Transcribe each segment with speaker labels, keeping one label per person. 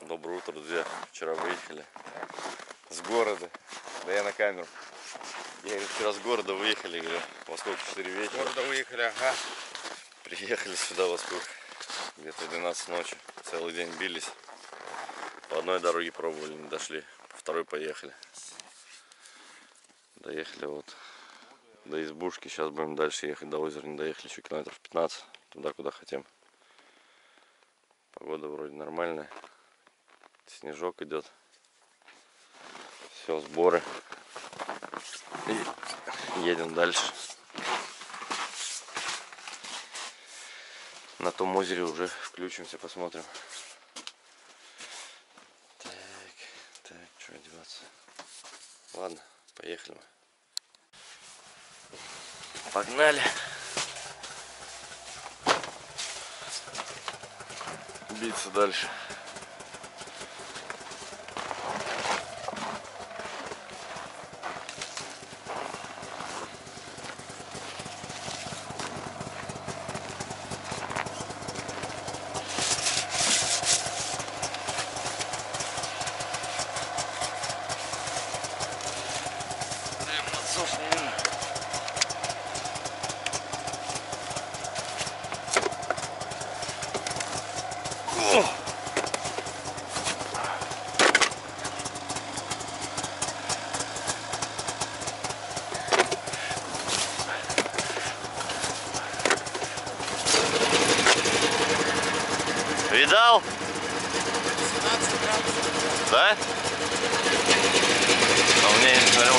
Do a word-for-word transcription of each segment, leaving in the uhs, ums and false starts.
Speaker 1: Доброе утро, друзья. Вчера выехали с города. Да я на камеру. Я говорю, вчера с города выехали, говорю, во сколько? четыре вечера.
Speaker 2: С города выехали, ага.
Speaker 1: Приехали сюда во сколько? Где-то двенадцать ночи. Целый день бились. По одной дороге пробовали, не дошли. По второй поехали. Доехали вот до избушки. Сейчас будем дальше ехать до озера. Не доехали еще километров пятнадцать. Туда, куда хотим. Погода вроде нормальная. Снежок идет. Все, сборы. И едем дальше. На том озере уже включимся, посмотрим. Так, так, что одеваться? Ладно, поехали мы. Погнали. Биться дальше. Видал?
Speaker 2: семнадцать градусов.
Speaker 1: Да? А у меня я не смотрел.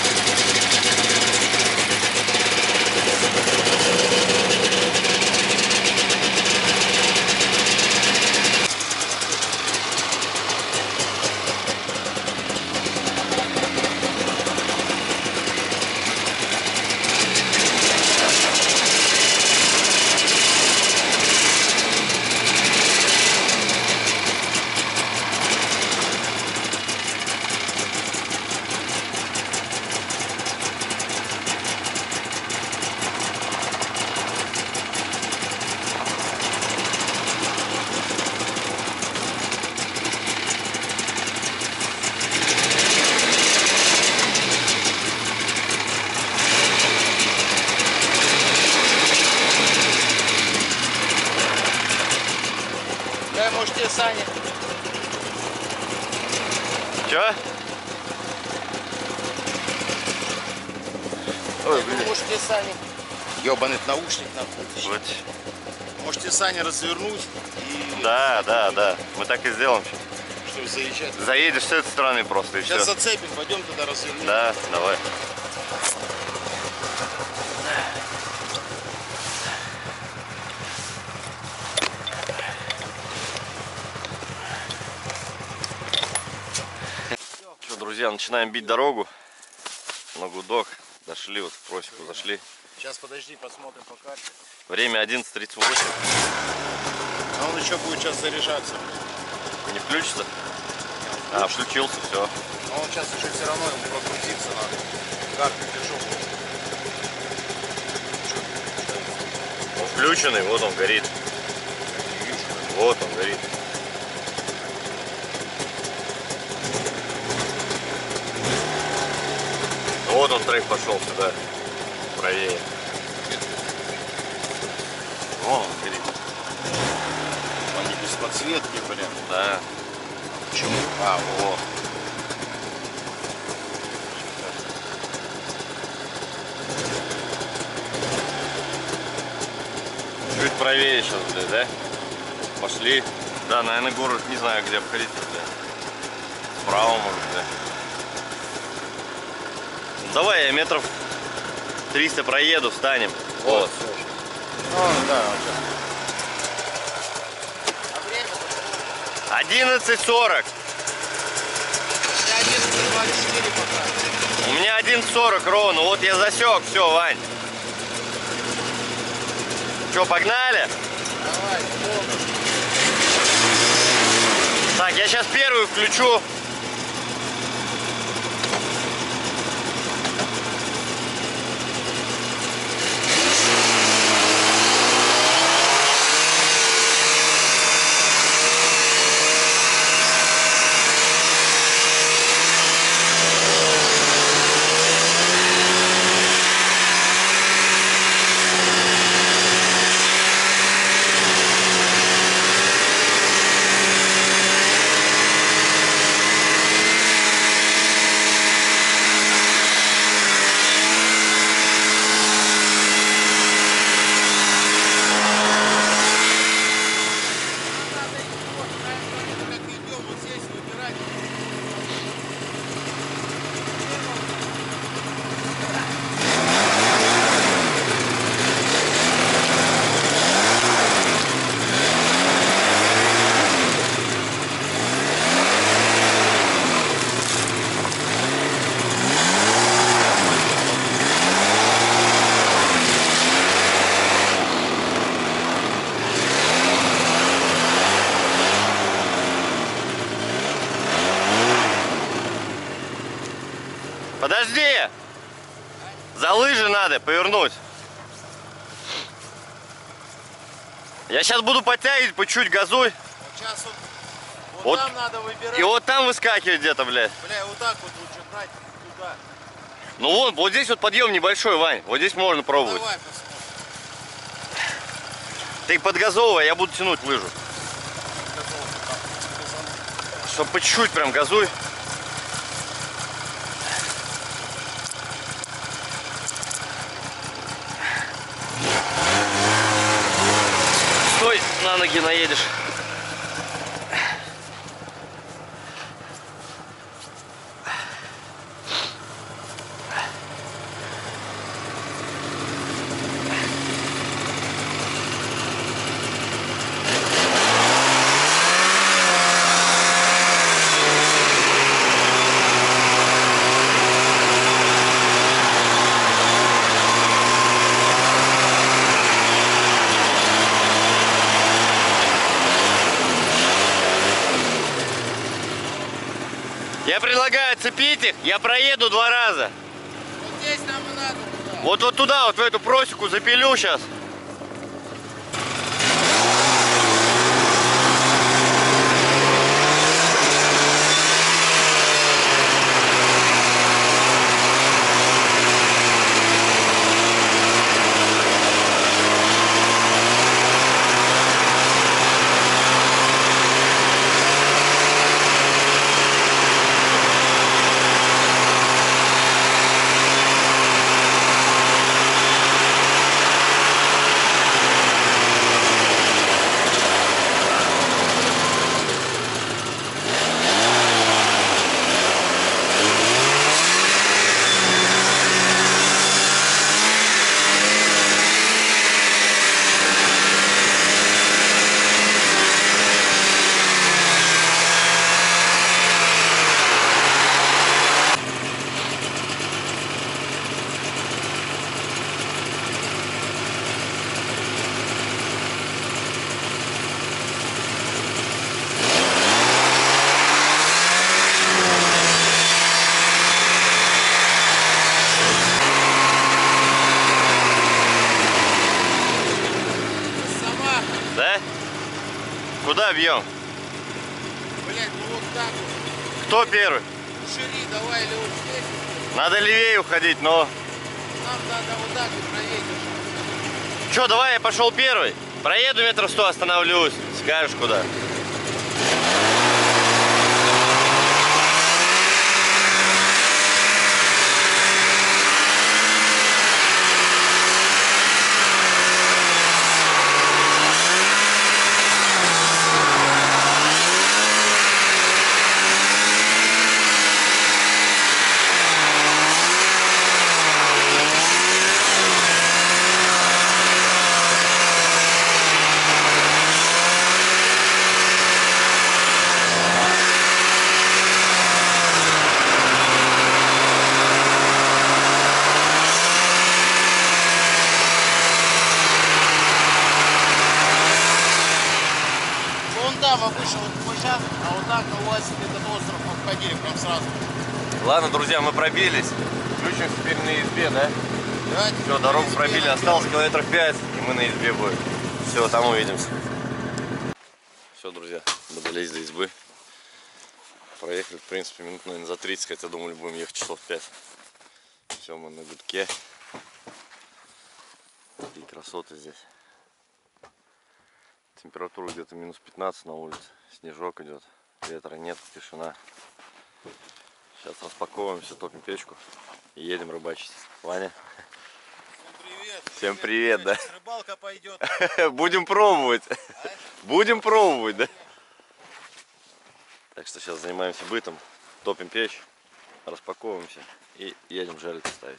Speaker 2: Дай, может, тебе Саня.
Speaker 1: Чё? Ой, блин.
Speaker 2: Может, тебе Саня. Ёбаный наушник нахуй.
Speaker 1: Вот.
Speaker 2: Можете Саня развернуть и...
Speaker 1: Да, да, да. Мы так и сделаем сейчас.
Speaker 2: Чтобы заезжать.
Speaker 1: Заедешь с этой стороны просто и
Speaker 2: Сейчас
Speaker 1: все.
Speaker 2: зацепим, пойдем туда развернем.
Speaker 1: Да, давай. Что, друзья, начинаем бить дорогу на гудок. Дошли, вот в просеку зашли.
Speaker 2: Сейчас подожди, посмотрим по карте.
Speaker 1: Время одиннадцать тридцать восемь.
Speaker 2: А он еще будет сейчас заряжаться.
Speaker 1: Не включится? А, включился, все.
Speaker 2: Но он сейчас еще все равно ему прогрузиться надо. Карту держу.
Speaker 1: Он включенный, вот он горит. Вот он горит. Вот он трек пошел сюда. Правее. Вон он горит.
Speaker 2: Они без подсветки, блин.
Speaker 1: Да.
Speaker 2: Почему? А, вот.
Speaker 1: Чуть правее сейчас, блядь, да? Пошли. Да, наверное, город не знаю, где обходить, блядь. Справа, может, да. Ну, давай я метров триста проеду, встанем. Вот.
Speaker 2: Вот. Ну, да, а время?
Speaker 1: одиннадцать сорок.
Speaker 2: одиннадцать двадцать четыре пока.
Speaker 1: У меня одиннадцать сорок ровно. Вот я засек. Все, Вань. Че, погнали?
Speaker 2: Давай, помню.
Speaker 1: Так, я сейчас первую включу. Подожди! За лыжи надо повернуть. Я сейчас буду подтягивать, по чуть газуй.
Speaker 2: Вот сейчас вот, вот,
Speaker 1: Вот.
Speaker 2: там надо выбирать.
Speaker 1: И вот там выскакивает где-то, блядь.
Speaker 2: Бля, вот так вот лучше брать туда.
Speaker 1: Ну вон, вот здесь вот подъем небольшой, Вань. Вот здесь можно пробовать.
Speaker 2: Давай посмотрим.
Speaker 1: Ты подгазовывай, я буду тянуть лыжу. Чтоб по чуть-чуть прям газуй. Стой, на ноги наедешь. Я предлагаю цепить их, я проеду два раза.
Speaker 2: Вот здесь нам и надо туда.
Speaker 1: Вот вот туда, вот в эту просеку запилю сейчас. Да? Куда бьем?
Speaker 2: Блять, ну вот так вот.
Speaker 1: Кто первый?
Speaker 2: Шири, давай или вот здесь.
Speaker 1: Надо левее уходить, но...
Speaker 2: Нам надо вот так вот проедешь.
Speaker 1: Че, давай я пошел первый. Проеду метров сто, остановлюсь. Скажешь куда.
Speaker 2: Обычно вот площадь, а вот так на УАЗе этот остров обходили прям сразу.
Speaker 1: Ладно, друзья, мы пробились. Включим теперь на избе, да?
Speaker 2: Да,
Speaker 1: Все, дорогу пробили, осталось километров пять, и мы на избе будем. Все, там увидимся. Все, друзья, добрались до избы. Проехали, в принципе, минут, наверное, за тридцать, хотя думали, будем ехать часов пять. Все, мы на гудке. Такие красоты здесь. Температура где-то минус пятнадцать на улице. Снежок идет, ветра нет, тишина. Сейчас распаковываемся, топим печку и едем рыбачить. Ваня.
Speaker 2: Всем привет.
Speaker 1: Всем привет, да.
Speaker 2: Рыбалка пойдет.
Speaker 1: Будем пробовать. Будем пробовать, да. Так что сейчас занимаемся бытом, топим печь, распаковываемся и едем жарить ставить.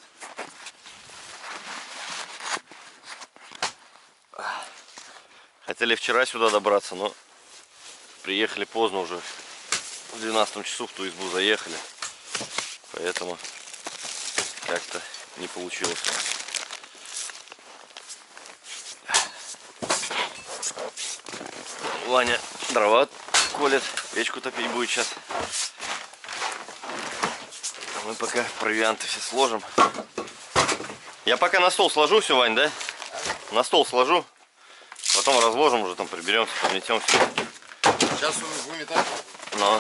Speaker 1: Хотели вчера сюда добраться, но приехали поздно уже. В двенадцатом часу в ту избу заехали. Поэтому как-то не получилось. Ваня дрова колет, печку топить будет сейчас. Мы пока провианты все сложим. Я пока на стол сложу все, Вань, да? На стол сложу. Потом разложим уже, там приберем, пометем все.
Speaker 2: Сейчас выметать.
Speaker 1: Но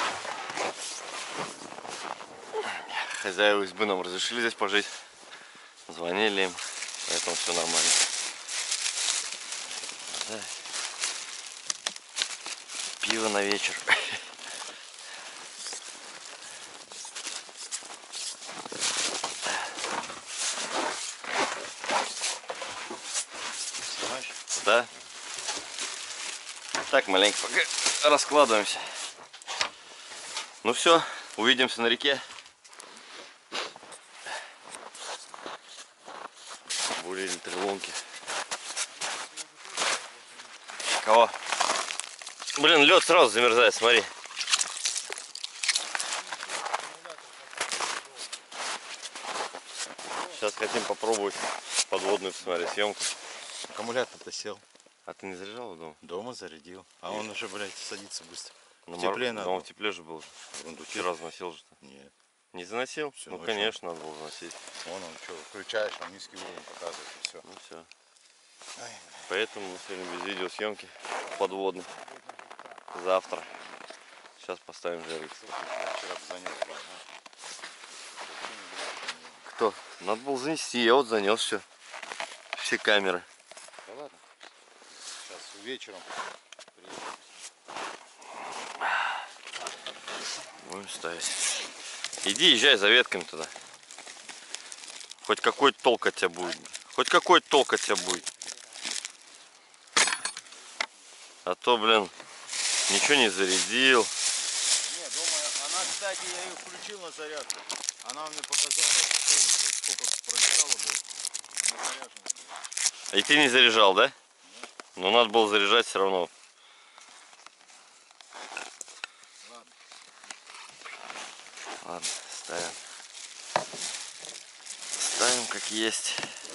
Speaker 1: хозяева избы нам разрешили здесь пожить. Звонили им, поэтому все нормально. Да. Пиво на вечер. Да. Так, маленько пока раскладываемся. Ну все, увидимся на реке. Бурили три лунки. Кого? Блин, лед сразу замерзает, смотри. Сейчас хотим попробовать подводную посмотреть съемку.
Speaker 3: Аккумулятор-то сел.
Speaker 1: А ты не заряжал дома?
Speaker 3: Дома зарядил. А он уже, блядь, садится быстро.
Speaker 1: Ну,
Speaker 3: теплее надо.
Speaker 1: Но он теплее же был. Вчера заносил же.
Speaker 3: Нет.
Speaker 1: Не заносил?
Speaker 3: Всё,
Speaker 1: ну
Speaker 3: ночью.
Speaker 1: конечно, надо было заносить.
Speaker 3: Вон он что, включаешь, он низкий уровень показывает и все.
Speaker 1: Ну все. Поэтому мы сегодня без видеосъемки подводной. Завтра. Сейчас поставим жарить.
Speaker 3: Вчера занес.
Speaker 1: Кто? Надо было занести, я вот занес все. Все камеры.
Speaker 3: Да ладно. Сейчас вечером приедем.
Speaker 1: Будем ставить. Иди, езжай за ветками туда. Хоть какой-то толк от тебя будет. Хоть какой-то толк от тебя будет. А то, блин, ничего не зарядил.
Speaker 3: Не, думаю, она, кстати, я ее включил на зарядку. Она мне показала, сколько пролетало было. Она заряжена была.
Speaker 1: И ты не заряжал, да? Но надо было заряжать все равно.
Speaker 3: Ладно.
Speaker 1: Ладно, ставим. Ставим как есть.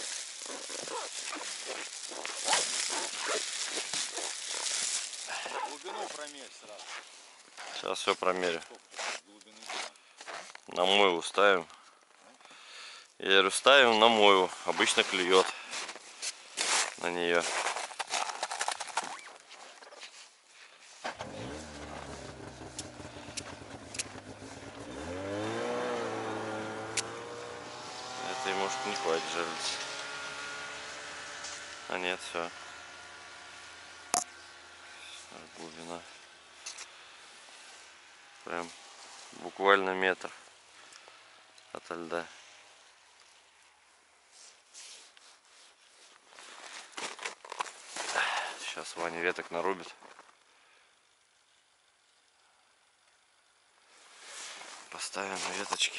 Speaker 3: Глубину промерь сразу.
Speaker 1: Сейчас все промерю.
Speaker 3: Глубины.
Speaker 1: На мойву ставим. Я говорю, ставим на мойву. Обычно клюет на нее. Это и может не хватит жерлицы. А нет, все. Глубина. Прям буквально метр ото льда. Сейчас Ваня веток нарубит. Поставим веточки.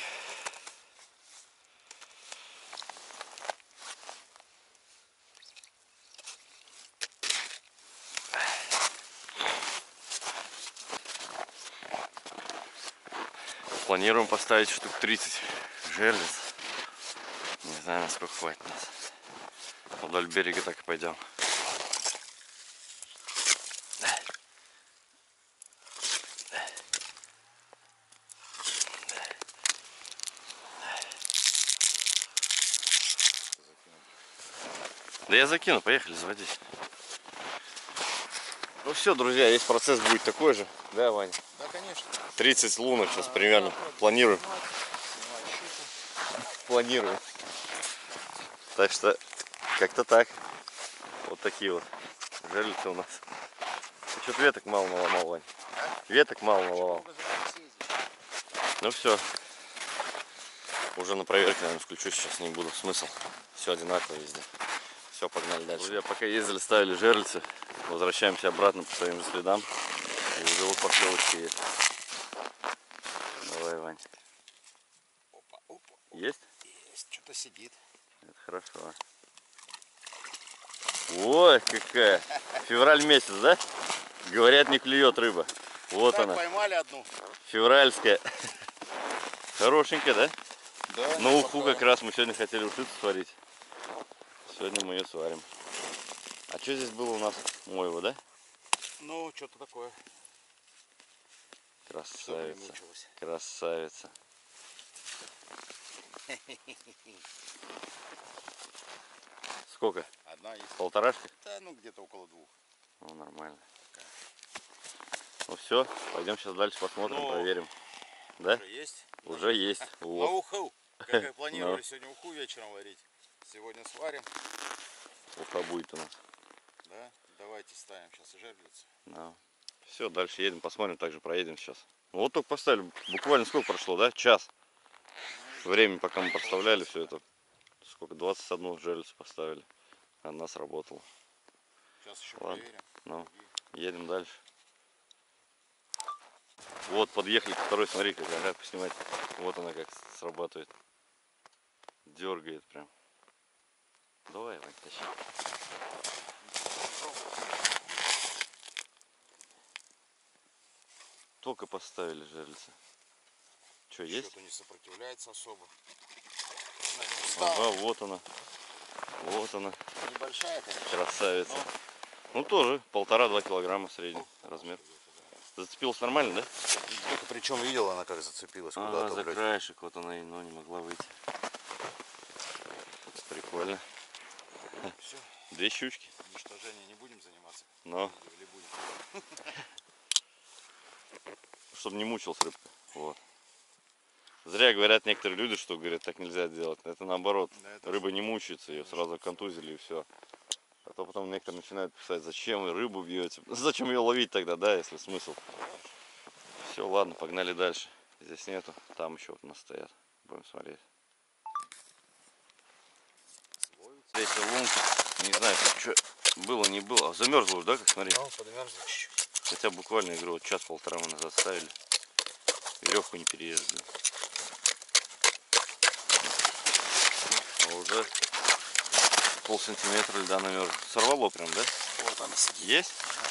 Speaker 1: Планируем поставить штук тридцать жерлиц. Не знаю, насколько хватит нас. Вдоль берега так и пойдем. Да я закину, поехали, заводись. Ну все, друзья, весь процесс будет такой же, да, Ваня?
Speaker 3: Да, конечно.
Speaker 1: тридцать лунок сейчас примерно планируем. Планируем. Так что как-то так. Вот такие вот жерлицы у нас. Ты что-то веток мало наломал, Вань. Веток мало наломал. Ну все. Уже на проверке, наверное, включу, сейчас не буду. Смысл. Все одинаково везде. Все, погнали дальше. Друзья, пока ездили, ставили жерлицы. Возвращаемся обратно по своим же следам. И уже вот поклевочки есть. Давай, Вань.
Speaker 3: Опа, опа.
Speaker 1: Есть?
Speaker 3: Есть, что-то сидит.
Speaker 1: Это хорошо. Ой, какая! Февраль месяц, да? Говорят, не клюет рыба. Вот
Speaker 2: Так,
Speaker 1: она.
Speaker 2: поймали одну.
Speaker 1: Февральская. Хорошенькая, да?
Speaker 3: Да.
Speaker 1: На уху как раз мы сегодня хотели ушицу сварить. Сегодня мы ее сварим. А что здесь было у нас? Мойва, да?
Speaker 2: Ну, что-то такое.
Speaker 1: Красавица. Красавица. Сколько?
Speaker 2: Одна есть.
Speaker 1: Полторашка?
Speaker 2: Да, ну где-то около двух.
Speaker 1: Ну, нормально. Ну все, пойдем сейчас дальше посмотрим,
Speaker 3: Ну,
Speaker 1: проверим. Да?
Speaker 3: Уже есть?
Speaker 1: Уже есть.
Speaker 3: На
Speaker 1: Вот.
Speaker 3: уху. Как и планировали
Speaker 1: Ну.
Speaker 3: сегодня уху вечером варить. Сегодня сварим.
Speaker 1: Уха будет у нас.
Speaker 3: Да? Давайте ставим сейчас жерлицу.
Speaker 1: Да. Все, дальше едем, посмотрим, также проедем сейчас. Ну, вот только поставили, буквально сколько прошло, да? Час. Время, пока мы проставляли все это. Сколько? двадцать одну жерлицу поставили. Одна сработала.
Speaker 3: Сейчас еще
Speaker 1: Ладно.
Speaker 3: проверим.
Speaker 1: Ну, едем дальше. Вот, подъехали к второй, смотри, как, ага, поснимать. Вот она как срабатывает. Дергает прям. Давай, Вань, тащи. Только поставили жерлицы. Что, есть?
Speaker 3: Что-то не сопротивляется особо.
Speaker 1: Ага, вот она. Вот она.
Speaker 3: Небольшая, конечно.
Speaker 1: Красавица. Ну тоже полтора-два килограмма средний размер. Зацепилась нормально, да?
Speaker 3: Причем видела она, как зацепилась
Speaker 1: А,
Speaker 3: куда-то.
Speaker 1: за
Speaker 3: блядь.
Speaker 1: краешек вот она и но не могла выйти. Прикольно.
Speaker 3: Все,
Speaker 1: Две щучки.
Speaker 3: уничтожением не будем заниматься.
Speaker 1: Но,
Speaker 3: Или будем?
Speaker 1: чтобы не мучилась рыбка. Вот. Зря говорят некоторые люди, что говорят, так нельзя делать. Это наоборот.
Speaker 3: Да, это
Speaker 1: Рыба не мучается, ее сразу контузили и все. А то потом некоторые начинают писать, зачем вы рыбу бьете? Зачем ее ловить тогда, да, если смысл? Все, ладно, погнали дальше. Здесь нету, там еще вот у нас стоят. Будем смотреть. Здесь лунка, не знаю, что было, не было. Замерзла уже, да, как смотри?
Speaker 3: Ну, подмерзла чуть-чуть.
Speaker 1: Хотя буквально, я говорю, вот час-полтора мы назад ставили. Веревку не перерезали. А уже пол сантиметра льда намерзла. Сорвало прям, да?
Speaker 3: Вот она сидит.
Speaker 1: Есть?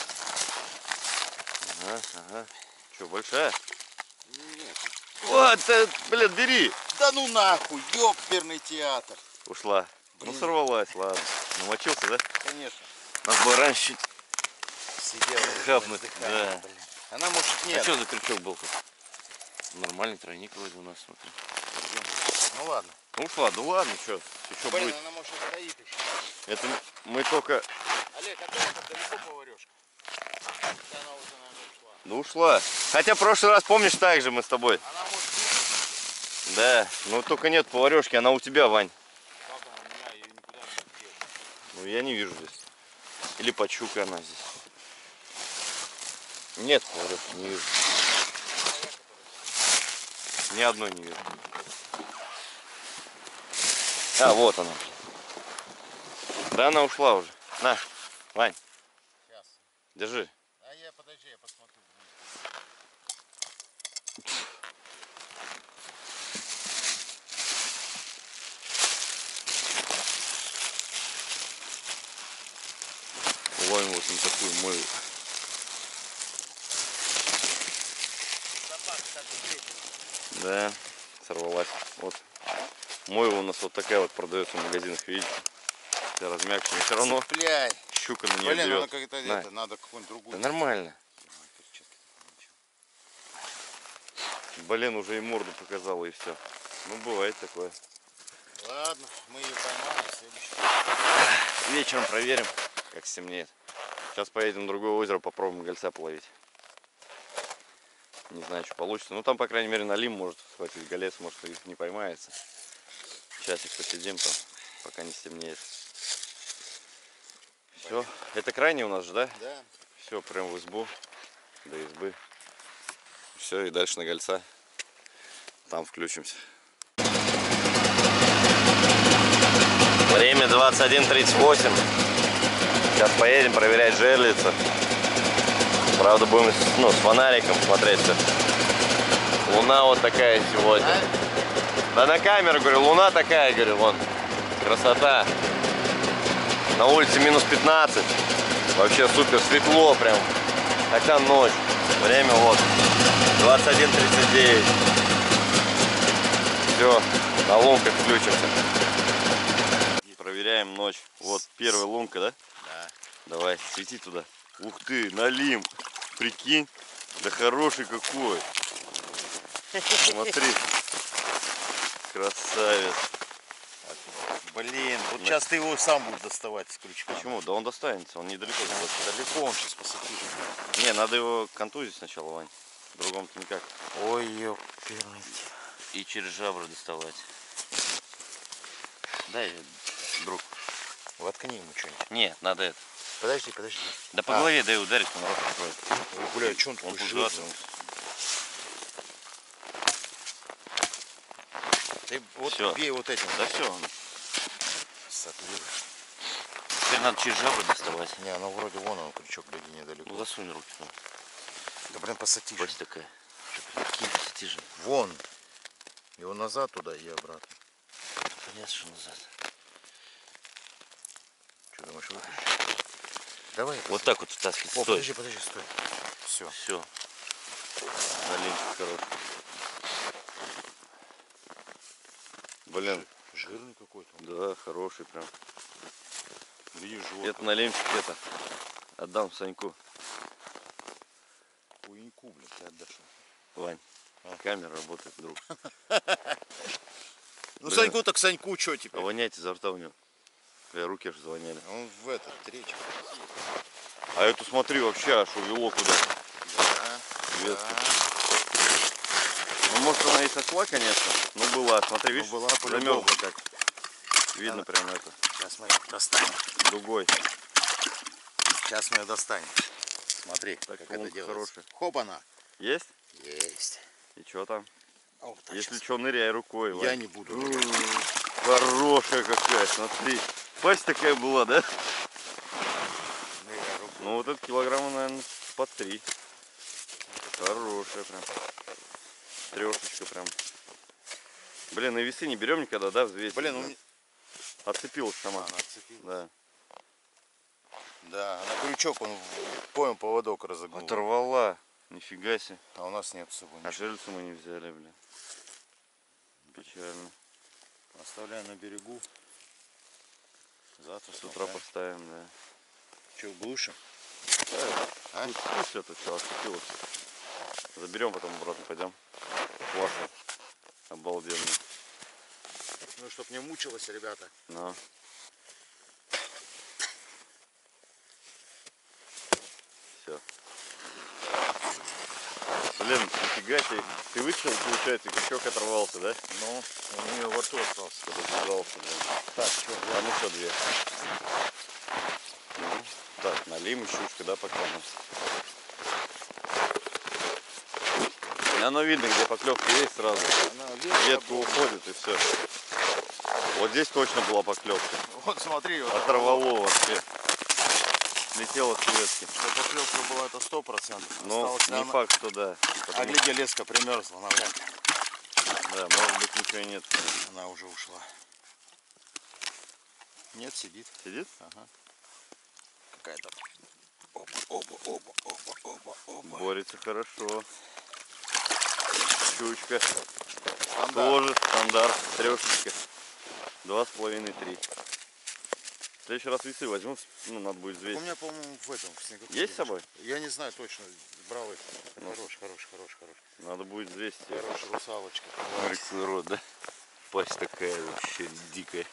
Speaker 1: Ага, ага. Что, большая?
Speaker 3: Нет.
Speaker 1: Вот, э, блин, бери.
Speaker 3: Да ну нахуй, ёперный театр.
Speaker 1: Ушла.
Speaker 3: Блин.
Speaker 1: Ну сорвалась, ладно. Намочился, да?
Speaker 3: Конечно.
Speaker 1: Надо было раньше чуть
Speaker 3: Сидела.
Speaker 1: хапнуть.
Speaker 3: вздыхала,
Speaker 1: Да.
Speaker 3: блин. Она может
Speaker 1: А
Speaker 3: нет.
Speaker 1: что за крючок был тут? Нормальный тройник вроде у нас, смотри.
Speaker 3: Ну ладно.
Speaker 1: Ну ушла, ну ладно, что, еще
Speaker 3: Блин,
Speaker 1: будет.
Speaker 3: она может и стоит еще.
Speaker 1: Это мы только...
Speaker 3: Олег, а ты вот далеко поварешка? Да она уже, наверное, ушла.
Speaker 1: Ну ушла. Хотя в прошлый раз, помнишь, так же мы с тобой.
Speaker 3: Она может не.
Speaker 1: Да, ну только нет поварешки, она у тебя, Вань.
Speaker 3: Как она у меня, ее никуда не делать.
Speaker 1: Ну я не вижу здесь. Или почука она здесь. Нет поварешки, не вижу. Ни одной не вижу. А, вот она. Да, она ушла уже. На, Вань,
Speaker 3: Сейчас.
Speaker 1: держи.
Speaker 3: А я, подожди, я посмотрю.
Speaker 1: Ловим вот на такую мою. Да, сорвалась. Вот. Мойва у нас вот такая вот продается в магазинах, видите? Вся размягченная. Все равно
Speaker 3: Цепляй.
Speaker 1: щука на нее
Speaker 3: Блин,
Speaker 1: берет.
Speaker 3: она как-то
Speaker 1: На.
Speaker 3: это, надо какую-нибудь другую.
Speaker 1: Да нормально. Блин, уже и морду показала и все. Ну бывает такое.
Speaker 3: Ладно, мы ее поймаем в следующий.
Speaker 1: Вечером проверим, как стемнеет. Сейчас поедем в другое озеро, попробуем гольца половить. Не знаю, что получится. Ну там, по крайней мере, налим может схватить голец, может их не поймается. Часик посидим там, пока не стемнеет. Все. Это крайний у нас же, да?
Speaker 3: Да.
Speaker 1: Все, прям в избу. До избы. Все, и дальше на гольца. Там включимся. Время двадцать один тридцать восемь. Сейчас поедем проверять жерлицу. Правда, будем ну, с фонариком смотреть все. Луна вот такая сегодня. Да на камеру, говорю, луна такая, говорю, вон. Красота. На улице минус пятнадцать. Вообще супер светло прям. Хотя ночь. Время вот двадцать один тридцать девять. Все, на лунках включимся. Проверяем ночь. Вот первая лунка, да?
Speaker 3: Да.
Speaker 1: Давай, свети туда. Ух ты, налим. Прикинь. Да хороший какой. Смотри. Красавец.
Speaker 2: Блин, вот сейчас ты его сам будешь доставать с крючка.
Speaker 1: Почему? Да он достанется, он недалеко.
Speaker 2: Далеко он сейчас посадишь.
Speaker 1: Не, надо его контузить сначала, Вань. Другому-то никак.
Speaker 2: Ой, ёперный.
Speaker 1: И через жабры доставать. Дай, друг.
Speaker 2: Воткни ему что-нибудь.
Speaker 1: Нет, надо это.
Speaker 2: Подожди, подожди.
Speaker 1: Да по
Speaker 2: А.
Speaker 1: голове дай ударить, он рот откроет.
Speaker 2: Ой, бля, что он
Speaker 1: Он
Speaker 2: такой
Speaker 1: пужаться.
Speaker 2: жирный? Ты вот
Speaker 1: Всё.
Speaker 2: бей вот этим.
Speaker 1: Да все.
Speaker 2: Сопливый.
Speaker 1: Теперь надо через жабры доставать.
Speaker 2: Не, ну вроде вон он крючок, гляди, недалеко.
Speaker 1: Ну засунь руки. Ну.
Speaker 2: Да блин, посади.
Speaker 1: Пасть такая. Какие посети же.
Speaker 2: Вон. Его назад туда и обратно.
Speaker 1: Понятно, что назад.
Speaker 2: Что думаешь, выключишь? Давай.
Speaker 1: Вот так вот втаскивать.
Speaker 2: О,
Speaker 1: Стой.
Speaker 2: подожди, подожди, стой. Все.
Speaker 1: Все. Налимчик хороший. Блин.
Speaker 2: Жирный какой-то.
Speaker 1: Да, хороший прям.
Speaker 2: Видишь, живот.
Speaker 1: Это налимчик это. Отдам Саньку.
Speaker 2: Хуйньку, блин, ты отдашь.
Speaker 1: Вань.
Speaker 2: А.
Speaker 1: Камера работает, друг.
Speaker 2: Ну,
Speaker 1: Блин.
Speaker 2: Саньку так Саньку, что
Speaker 1: А
Speaker 2: теперь?
Speaker 1: воняет изо рта у него. Бля, руки аж звоняли.
Speaker 2: Он в этот, речку.
Speaker 1: А эту смотри, вообще аж увело куда.
Speaker 2: Да,
Speaker 1: Ветки.
Speaker 2: да.
Speaker 1: Ну, может, она и сошла, конечно. Но была, смотри, видишь,
Speaker 2: была по-любому.
Speaker 1: замерзла как. Видно
Speaker 2: Да.
Speaker 1: прям это.
Speaker 2: Сейчас мы ее достанем.
Speaker 1: Дугой.
Speaker 2: Сейчас мы ее достанем. Смотри,
Speaker 1: Так,
Speaker 2: как
Speaker 1: лунка
Speaker 2: это делается.
Speaker 1: хорошая.
Speaker 2: Хоп-она.
Speaker 1: Есть?
Speaker 2: Есть.
Speaker 1: И что там?
Speaker 2: О, так
Speaker 1: Если
Speaker 2: щас.
Speaker 1: что, ныряй рукой.
Speaker 2: Я
Speaker 1: Вань.
Speaker 2: не буду.
Speaker 1: Хорошая какая, смотри. Пасть такая была, да?
Speaker 2: Ныряй рукой.
Speaker 1: Ну вот это килограмма, наверное, по три. Хорошая прям. Трешечка прям. Блин, на весы не берем никогда, да, взвесить?
Speaker 2: Блин,
Speaker 1: да?
Speaker 2: ну не-
Speaker 1: Отцепилась сама.
Speaker 2: она отцепилась.
Speaker 1: Да.
Speaker 2: Да, на крючок он, понял, поводок разогнул.
Speaker 1: Оторвала. Нифига себе.
Speaker 2: А у нас нет с собой
Speaker 1: А
Speaker 2: ничего.
Speaker 1: жильцу мы не взяли, блин. Печально.
Speaker 2: Оставляем на берегу. Завтра
Speaker 1: С утра
Speaker 2: смотрим.
Speaker 1: поставим, да.
Speaker 2: Что, глушим?
Speaker 1: Да,
Speaker 2: А?
Speaker 1: пусть, пусть это все отцепилось. Заберем, потом обратно пойдем. Классно. Обалденно.
Speaker 2: Ну, чтоб не мучилось, ребята.
Speaker 1: Ну. Все. Блин, нифига себе. Ты вытащил, получается, и крючок оторвался, да?
Speaker 2: Ну, у нее во рту остался.
Speaker 1: Развязался, блин.
Speaker 2: Так, что,
Speaker 1: А ну что, две. Ну, так, налим и щучка, да, пока у нас. Оно видно, где поклевка есть сразу.
Speaker 2: она
Speaker 1: Ветка уходит и все. Вот здесь точно была поклевка.
Speaker 2: Вот смотри, вот
Speaker 1: Оторвало вообще. Слетело с ветки.
Speaker 2: что поклевка была, это сто процентов.
Speaker 1: Но
Speaker 2: Осталось,
Speaker 1: не
Speaker 2: наверное,
Speaker 1: факт, что да.
Speaker 2: А
Speaker 1: Потому-
Speaker 2: гляди, леска примерзла, навряд ли.
Speaker 1: Да, может быть ничего и нет.
Speaker 2: Она уже ушла. Нет, сидит.
Speaker 1: Сидит?
Speaker 2: Ага. Какая-то. Опа, опа, опа, опа, опа, опа.
Speaker 1: Борется хорошо. Щучка.
Speaker 2: Стандарт.
Speaker 1: Тоже стандарт. Трешечка. Два с половиной, три. В следующий раз весы возьму, ну надо будет
Speaker 2: У
Speaker 1: взвесить.
Speaker 2: меня, по-моему, в этом в снегу.
Speaker 1: Есть с собой?
Speaker 2: Я не знаю точно. Брал их.
Speaker 1: Ну.
Speaker 2: Хорош, хорош, хорош, хорош.
Speaker 1: Надо будет взвесить. её.
Speaker 2: Хорошая русалочка.
Speaker 1: Смотри, какой рот, да? Пасть такая вообще дикая.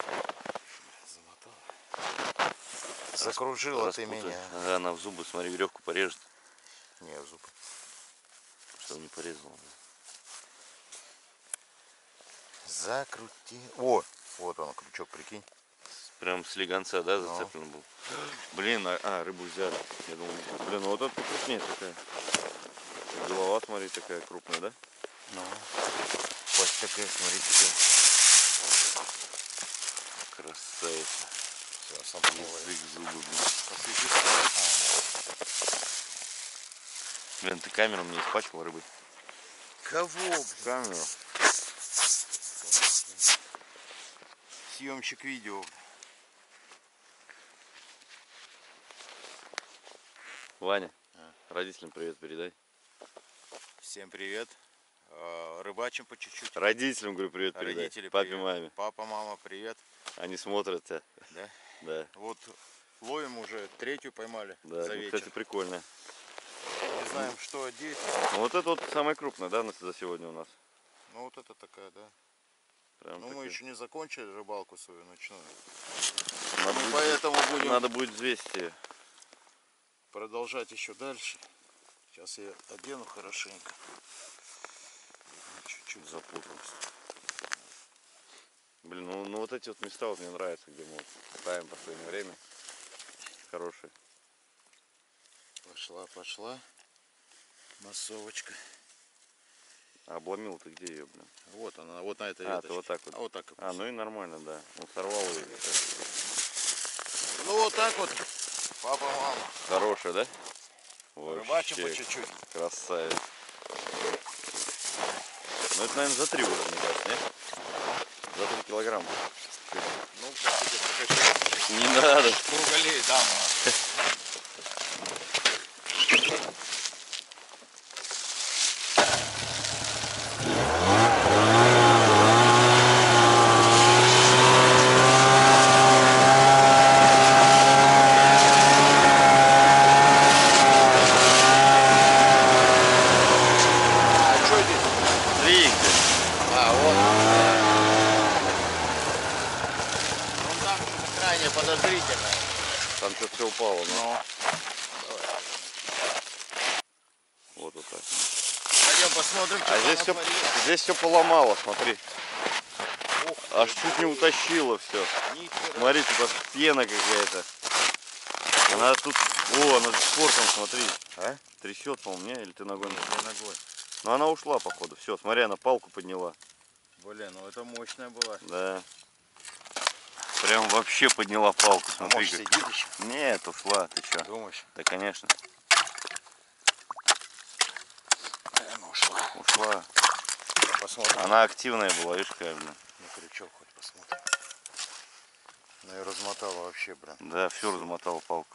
Speaker 2: Золотая. Закружила ты
Speaker 1: Распутает.
Speaker 2: меня.
Speaker 1: Ага, она в зубы, смотри, веревку порежет.
Speaker 2: Не, зуб.
Speaker 1: Чтобы не порезала. Да.
Speaker 2: Закрути. О, вот он, крючок, прикинь.
Speaker 1: Прям с легонца, да, зацеплен был. Блин, а, а, рыбу взяли. Я думал, блин, ну вот это крупнее такая. Голова, смотри, такая крупная, да?
Speaker 2: Ну, пасть такая, смотри, такая.
Speaker 1: Красавица.
Speaker 2: Все, сомпнула.
Speaker 1: Язык, зубы, блин.
Speaker 2: Посвети.
Speaker 1: Блин, ты камеру мне испачкал рыбой.
Speaker 2: Кого, блин?
Speaker 1: Камеру.
Speaker 2: Съемщик видео.
Speaker 1: Ваня,
Speaker 2: А.
Speaker 1: родителям привет передай.
Speaker 2: Всем привет. Э, Рыбачим по чуть-чуть.
Speaker 1: Родителям, говорю, привет передай.
Speaker 2: Родители,
Speaker 1: Папе,
Speaker 2: привет.
Speaker 1: маме.
Speaker 2: Папа, мама, привет.
Speaker 1: Они смотрят тебя.
Speaker 2: Да?
Speaker 1: Да,
Speaker 2: Вот ловим уже, третью поймали
Speaker 1: да.
Speaker 2: за
Speaker 1: Ну,
Speaker 2: вечер.
Speaker 1: кстати, прикольно.
Speaker 2: Не знаем, что одеть.
Speaker 1: Ну, вот это вот самая крупная, да, на- за сегодня у нас.
Speaker 2: Ну вот это такая, да.
Speaker 1: Прям
Speaker 3: Но мы
Speaker 1: такой.
Speaker 3: еще не закончили рыбалку свою ночную.
Speaker 1: Надо
Speaker 3: Мы
Speaker 1: будет-
Speaker 3: поэтому будем
Speaker 1: Надо будет взвесить ее.
Speaker 3: продолжать еще дальше. Сейчас я одену хорошенько. Чуть-чуть запутался.
Speaker 1: Блин, ну, ну вот эти вот места вот мне нравятся, где мы вот катаем в последнее время. Хорошие.
Speaker 3: Пошла, пошла. Массовочка.
Speaker 1: А обломил ты где ее, блин?
Speaker 3: Вот она, вот на этой
Speaker 1: А,
Speaker 3: веточке.
Speaker 1: ты вот так вот.
Speaker 3: А вот так.
Speaker 1: А, ну и нормально, да. Он сорвал ее.
Speaker 3: Ну вот так вот. Папа, мама.
Speaker 1: Хорошая, да?
Speaker 3: Рыбачим по
Speaker 1: Вообще
Speaker 3: чуть-чуть.
Speaker 1: красавец. Ну это, наверное, за три уже, мне кажется, нет? За три килограмма.
Speaker 3: Ну, как тебе покачать?
Speaker 1: Не надо.
Speaker 3: Круголей, да, а что здесь?
Speaker 1: Три их здесь.
Speaker 3: А, вот. Ну там что-то крайне подозрительно.
Speaker 1: Там что-то все упало, но
Speaker 3: Ну.
Speaker 1: вот вот так.
Speaker 3: Пойдем посмотрим, что
Speaker 1: А
Speaker 3: там
Speaker 1: здесь все,
Speaker 3: натворилось.
Speaker 1: здесь все поломало, смотри.
Speaker 3: Ух ты,
Speaker 1: Аж чуть не утащило все.
Speaker 3: нихера.
Speaker 1: Смотрите, тут пена какая-то. Она тут... О, она спортом, смотри.
Speaker 3: А?
Speaker 1: Трясет, по-моему, не? Или ты ногой?
Speaker 3: Нет, я ногой.
Speaker 1: Ну она ушла, походу. Все, смотри, она палку подняла.
Speaker 3: Блин, ну это мощная была.
Speaker 1: Да. Прям вообще подняла палку.
Speaker 3: А
Speaker 1: Смотри,
Speaker 3: может
Speaker 1: как.
Speaker 3: сидит еще?
Speaker 1: Нет, ушла. Ты что?
Speaker 3: Думаешь?
Speaker 1: Да, конечно.
Speaker 3: Наверное, ушла.
Speaker 1: Ушла.
Speaker 3: Посмотрим.
Speaker 1: Она активная была, видишь, какая, блин.
Speaker 3: На крючок хоть посмотрим. Ну и размотала вообще, блин.
Speaker 1: Да, все размотала палку.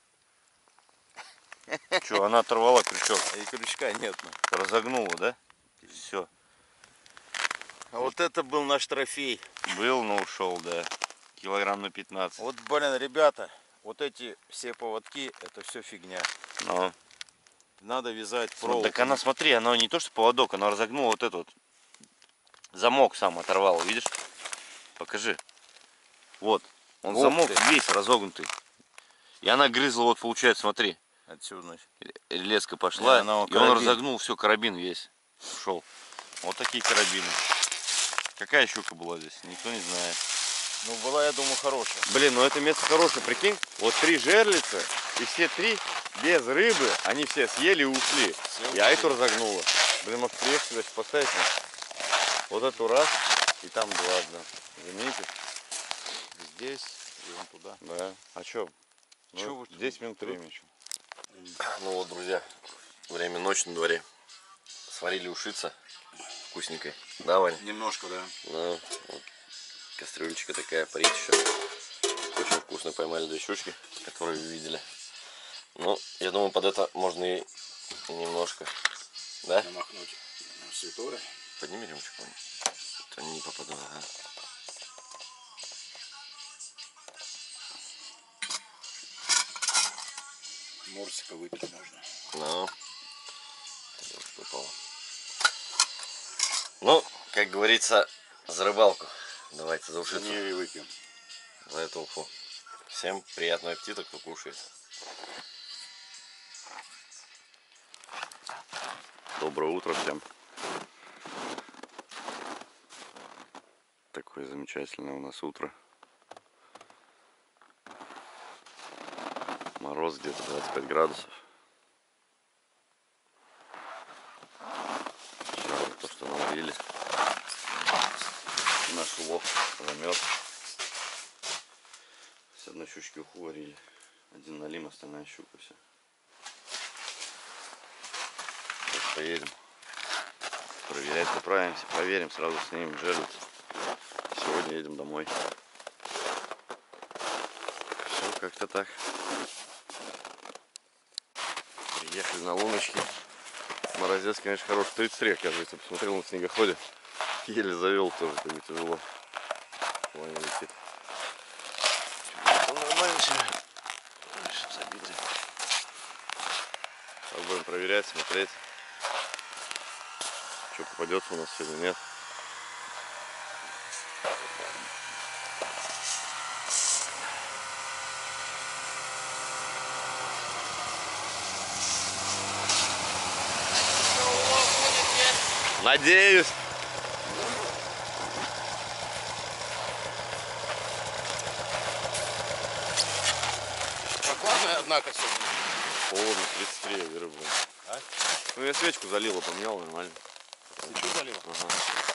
Speaker 1: Че, она оторвала крючок.
Speaker 3: И крючка нет. Ну.
Speaker 1: Разогнула, да? Все.
Speaker 3: А вот это был наш трофей.
Speaker 1: Был, но ушел, да. Килограмм на пятнадцать.
Speaker 3: Вот, блин, ребята, вот эти все поводки, это все фигня.
Speaker 1: Ну.
Speaker 3: Надо вязать
Speaker 1: Ну,
Speaker 3: проволоку.
Speaker 1: так она, смотри, она не то что поводок, она разогнула вот этот вот. Замок сам оторвала, видишь? Покажи. Вот. Он
Speaker 3: Ух
Speaker 1: замок
Speaker 3: ты.
Speaker 1: весь разогнутый. И она грызла, вот получается, смотри.
Speaker 3: Отсюда, значит.
Speaker 1: Леска пошла,
Speaker 3: Не, она
Speaker 1: и
Speaker 3: карабин.
Speaker 1: он разогнул, все, карабин весь ушел. Вот такие карабины. Какая щука была здесь, никто не знает.
Speaker 3: Ну, была, я думаю, хорошая.
Speaker 1: Блин, ну это место хорошее, прикинь. Вот три жерлица, и все три без рыбы, они все съели и ушли.
Speaker 3: Все
Speaker 1: Я
Speaker 3: ушли.
Speaker 1: эту разогнула. Блин, может приехать сюда поставить? Вот эту раз, и там два, да. Заметите?
Speaker 3: Здесь и вон туда.
Speaker 1: Да. А что? Ну,
Speaker 3: Чё вы
Speaker 1: десять минут
Speaker 3: тут?
Speaker 1: времени. Ну вот, друзья, время ночь на дворе. Сварили ушица вкусненькой. Да, Ваня?
Speaker 3: Немножко, да.
Speaker 1: Да. Вот. Кастрюлечка такая, парить еще. Очень вкусно поймали две щучки, которые вы видели. Ну, я думаю, под это можно и немножко. Да?
Speaker 3: Намахнуть святое.
Speaker 1: Подними рюмочку, Ваня. То не попаду, ага.
Speaker 3: Морсика выпить можно.
Speaker 1: Ну, попало. Ну, как говорится, за рыбалку. Давайте за ушицу.
Speaker 3: Не выпьем.
Speaker 1: За эту уфу. Всем приятного аппетита, кто кушает. Доброе утро всем. Такое замечательное у нас утро. Мороз где-то двадцать пять градусов. Вчера вот то, что наловили. Наш улов замерз. С одной щучки уху варили. Один налим, остальная щука, все. Сейчас поедем. Проверять, заправимся, проверим, сразу снимем жерлицу. Сегодня едем домой. Все как-то так. Приехали на луночке. Морозец, конечно, хороший. тридцать три, оказывается, посмотрел на снегоходе. Еле завел тоже, как бы тяжело. Ваня летит. Нормально все. Забитый. Сейчас будем проверять, смотреть, что попадется у нас сегодня, нет. Надеюсь.
Speaker 2: Прохладная, однако, все.
Speaker 1: Холодно, тридцать три, я верю, блин.
Speaker 2: А?
Speaker 1: Ну я свечку залила, поменял, нормально.
Speaker 2: Свечу залил?
Speaker 1: Ага.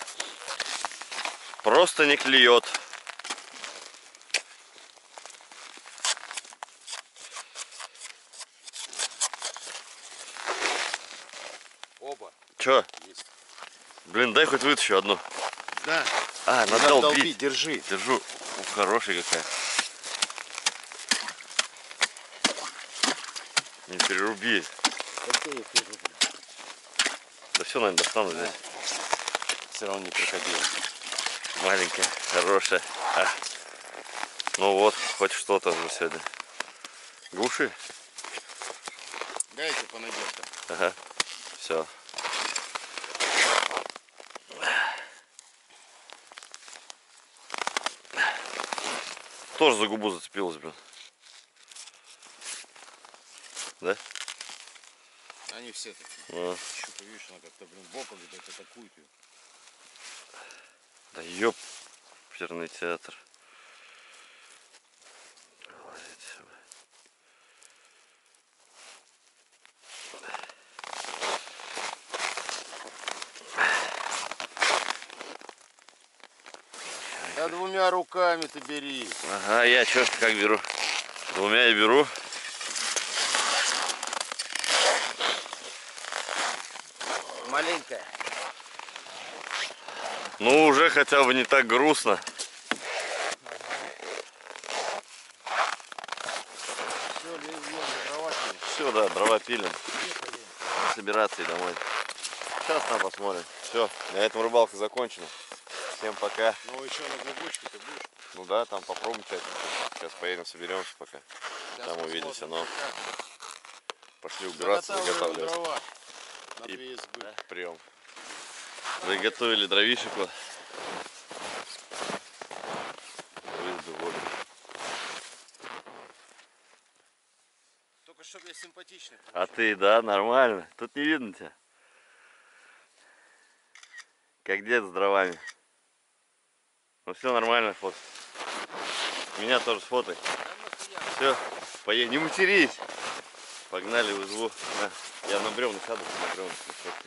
Speaker 1: Просто не клюет.
Speaker 2: Оба.
Speaker 1: Чё?
Speaker 2: Есть.
Speaker 1: Блин, дай хоть вытащу одну.
Speaker 2: Да.
Speaker 1: А,
Speaker 2: Не
Speaker 1: надо,
Speaker 2: надо
Speaker 1: долбить.
Speaker 2: долбить, держи.
Speaker 1: Держу. Ух, хорошая какая. Не переруби. Да все, наверное, достану здесь.
Speaker 2: Все равно не крокодил.
Speaker 1: Маленькая, хорошая. А. Ну вот, хоть что-то уже сегодня. Гуши?
Speaker 2: Дайте по надежде.
Speaker 1: Ага. Все. Тоже за губу зацепилась, блин. Да?
Speaker 2: Они все такие.
Speaker 1: Ну.
Speaker 2: Щука, видишь, она как-то, блин, боком, видать, атакует ее.
Speaker 1: Да ёп, оперный театр.
Speaker 2: Да двумя руками ты бери.
Speaker 1: Ага, я чё, как беру? Двумя я беру.
Speaker 2: Маленькая.
Speaker 1: Ну, уже хотя бы не так грустно.
Speaker 2: Все, лезем, дрова пилим.
Speaker 1: Все, да, дрова пилим. Собираться и домой. Сейчас там посмотрим. Все, на этом рыбалка закончена. Всем пока.
Speaker 2: Ну еще на глубочке ты будешь?
Speaker 1: Ну да, там попробуем часть. Сейчас поедем, соберемся пока.
Speaker 2: Сейчас
Speaker 1: Там
Speaker 2: посмотрим,
Speaker 1: увидимся, но
Speaker 2: как.
Speaker 1: пошли убираться,
Speaker 2: Заготавливаем
Speaker 1: заготавливать.
Speaker 2: дрова на
Speaker 1: И-
Speaker 2: две избы.
Speaker 1: Прием. Заготовили дровишек вот. Вызбы воду.
Speaker 2: Только чтобы я симпатичный.
Speaker 1: А ты, да, нормально. Тут не видно тебя. Как дед с дровами. Ну все нормально, фото. Меня тоже сфотай. Все, поедем. Не матерись. Погнали в избу. На. Я на бревна сяду, на бревна.